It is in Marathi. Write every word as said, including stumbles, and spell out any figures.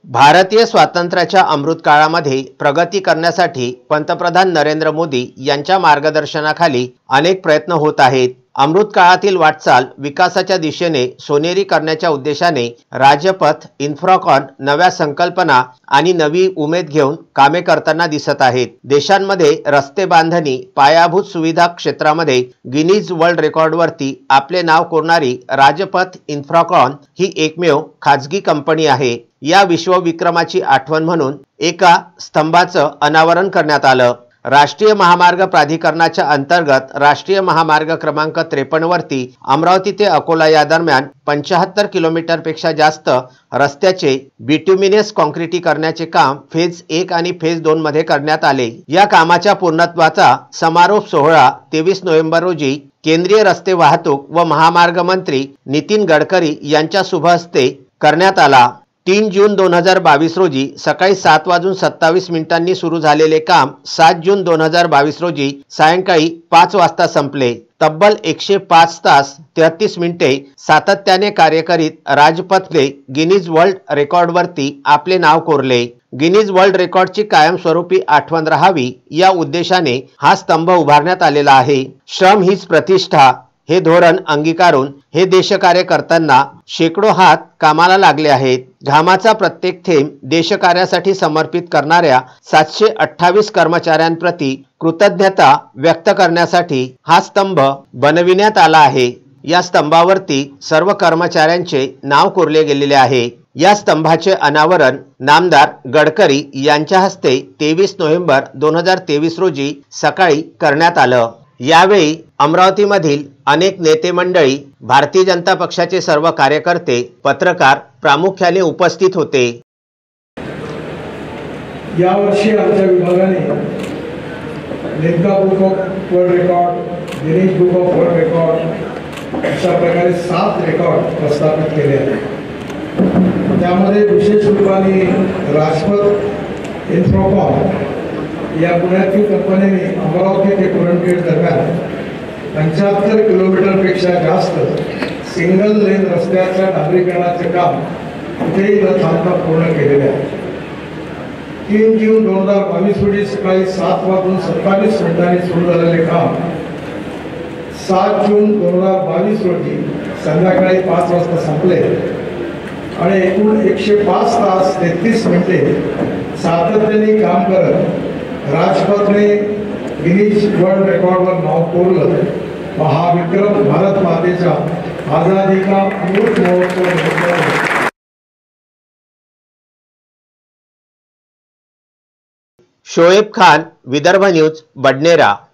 भारतीय स्वातंत्र्याच्या अमृत काळामध्ये प्रगती करण्यासाठी पंतप्रधान नरेंद्र मोदी यांच्या मार्गदर्शनाखाली अनेक प्रयत्न होत आहेत। अमृत काळातील वाटचाल विकासाच्या दिशेने सोनेरी करण्याच्या उद्देशाने राजपथ इन्फ्राकॉन नव्या संकल्पना आणि नवी उमेद घेऊन कामे करताना दिसत आहेत। देशांमध्ये रस्ते बांधणी पायाभूत सुविधा क्षेत्रामध्ये गिनीज वर्ल्ड रेकॉर्डवरती आपले नाव कोरणारी राजपथ इन्फ्राकॉन ही एकमेव खाजगी कंपनी आहे। या विश्वविक्रमाची आठवण म्हणून एका स्तंभाचं अनावरण करण्यात आलं। राष्ट्रीय महामार्ग प्राधिकरणाच्या अंतर्गत राष्ट्रीय महामार्ग क्रमांक त्रेपन्न वरती अमरावती ते अकोला या दरम्यान पंचाहत्तर किलोमीटर पेक्षा जास्त रस्त्याचे बिट्युमिनस कॉन्क्रिटीकरणाचे काम फेज एक आणि फेज दोन मध्ये करण्यात आले। या कामाच्या पूर्णत्वाचा समारोप सोहळा तेवीस नोव्हेंबर रोजी केंद्रीय रस्ते वाहतूक व महामार्ग मंत्री नितीन गडकरी यांच्या शुभ हस्ते करण्यात आला। तीन जून दोन हजार बावीस रोजी सकाळी सात वाजून सत्तावीस मिनिटांनी सुरू झालेले काम सात जून दोन हजार बावीस रोजी सायंकाळी पाच वाजता संपले। तब्बल एकशे पाच तास तेहतीस मिनिटे सातत्याने कार्य करीत राजपथने गिनीज वर्ल्ड रेकॉर्डवरती आपले नाव कोरले। गिनीज वर्ल्ड रेकॉर्डची कायमस्वरूपी आठवण राहावी या उद्देशाने हा स्तंभ उभारण्यात आलेला आहे। श्रम हीच प्रतिष्ठा हे धोरण अंगीकारून हे देशकार्य करताना शेकडो हात कामाला लागले आहेत। घामाचा प्रत्येक थेंब देशकार्यासाठी समर्पित करणाऱ्या सातशे अठ्ठावीस कर्मचाऱ्यांप्रती कृतज्ञता व्यक्त करण्यासाठी हा स्तंभ बनविण्यात आला आहे। या स्तंभावरती सर्व कर्मचाऱ्यांचे नाव कोरले गेलेले आहे। या स्तंभाचे अनावरण नामदार गडकरी यांच्या हस्ते तेवीस नोव्हेंबर दोन हजार तेवीस रोजी सकाळी करण्यात आलं। यावेळी अमरावतीमधील अनेक नेते मंडळी भारतीय जनता पक्षाचे सर्व कार्यकर्ते पत्रकार प्रामुख्याने उपस्थित होते। यावर्षी आमच्या विभागाने Limca book of world record Guinness book of world record अशा प्रकारे सात रेकॉर्ड प्रस्थापित केले आहेत। त्यामध्ये विशेष रूपाने राजपथ इन्फ्राकॉन या पुण्यातील कंपनीने अमरावती ते पुरणखेड दरम्यान पंच्याहत्तर किलोमीटरपेक्षा जास्त सिंगल लेन रस्त्याच्या डांबरीकरणाचे काम कुठेही न थांबता पूर्ण केलेले आहे। तीन जून दोन हजार बावीस रोजी सकाळी सात वाजून सत्तावीस मिनिटांनी सुरू झालेले काम सात जून दोन हजार बावीस रोजी संध्याकाळी पाच वाजता संपले आणि एकूण एकशे पाच तास तेहतीस मिनिटे सातत्याने काम करत राजपथने गिनीज वर्ल्ड रेकॉर्डवर नाव कोरलं। महाविक्रम भारत मातेच्या आझादी का अमृत महोत्सव। शोएब खान, विदर्भ न्यूज, बडनेरा।